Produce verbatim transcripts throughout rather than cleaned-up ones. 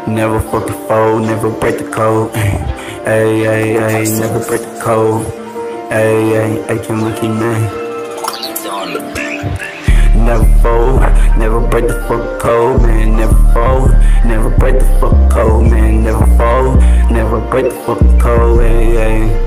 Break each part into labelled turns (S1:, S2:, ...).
S1: Never fucking fold, never break the code. Ay, ay, ay, never break the code. Ay, ay, ay, AK'LeanKinG, man. Never fold, never break the fuck code, man. Never fold, never break the fuck code, man. Never fold, never break the fucking code, ay, ay.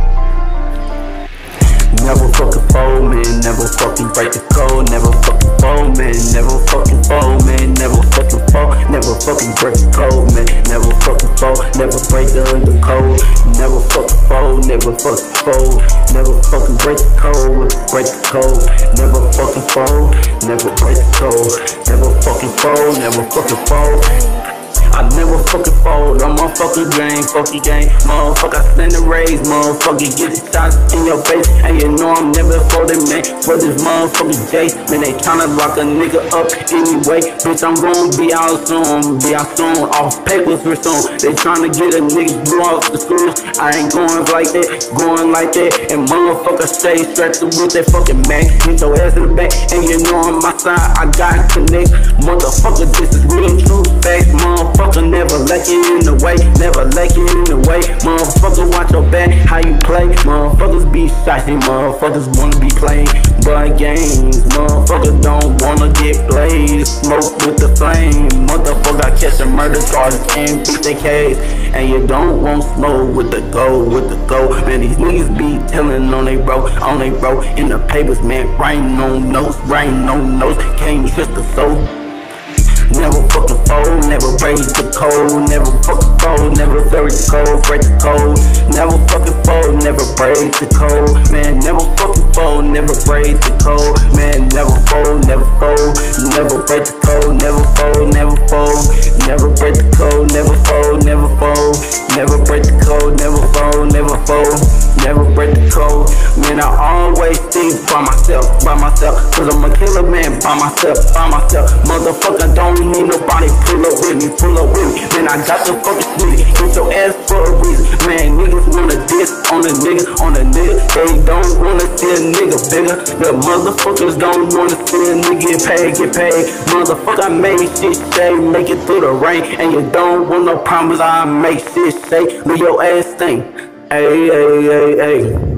S1: Never fucking fold, man. Never fucking break the code. Never fucking fold, man. Never fucking fold, man. Never fucking fold. Never fucking break the code, man. Never fucking fold. Never break the under code. Never fucking fold. Never fucking fold. Never fucking break the code. Break the code. Never fucking fold. Never break the code. Never fucking fold. Never fucking fold. I never fucking fold, I'm on fucking game, fucking game. Motherfucker, I stand the raise, motherfucker, get the shots in your face. And you know I'm never folding, man. For this motherfucking J, man, they tryna lock a nigga up anyway. Bitch, I'm gonna be out soon, be out soon, off papers for soon. They tryna get a nigga blew off the schools. I ain't going like that, going like that. And motherfucker stay strapped with that fucking man. Get your ass in the back, and you know on my side, I got connect. Motherfucker, this is real true facts, motherfucker. Never lacking in the way, never lacking in the way. Motherfucker, watch your back, how you play. Motherfuckers be shitey, motherfuckers wanna be playing but games. Motherfuckers don't wanna get played. Smoke with the flame. Motherfucker, I catch a murder charges and beat their case. And you don't want smoke with the gold, with the gold. Man, these niggas be telling on they bro, on they bro. In the papers, man, writing on notes, writing on notes. Can't trust the soul. Never fucking fold, never break the code. Never fucking fold, never break the code, break the code. Never fucking fold, never break the code. Man, never fucking fold, never break the code. Man, never fold, never fold, never break the code. Never fold, never fold, never break the code. Never fold, never fold, never break the code. Never fold, never fold, never break the code. Man, I always think by myself, by myself. Cause I'm a killer, man, by myself, by myself. Motherfucker, don't need nobody pull up with me, pull up with me. Man, I got the fucking city, hit your ass for a reason. Man, niggas wanna diss on the nigga, on the nigga. They don't wanna see a nigga bigger. The motherfuckers don't wanna see a nigga get paid, get paid. Motherfucker, I made shit say, make it through the rain. And you don't want no promise, I make shit say, leave your ass stink. Hey, hey, hey, hey.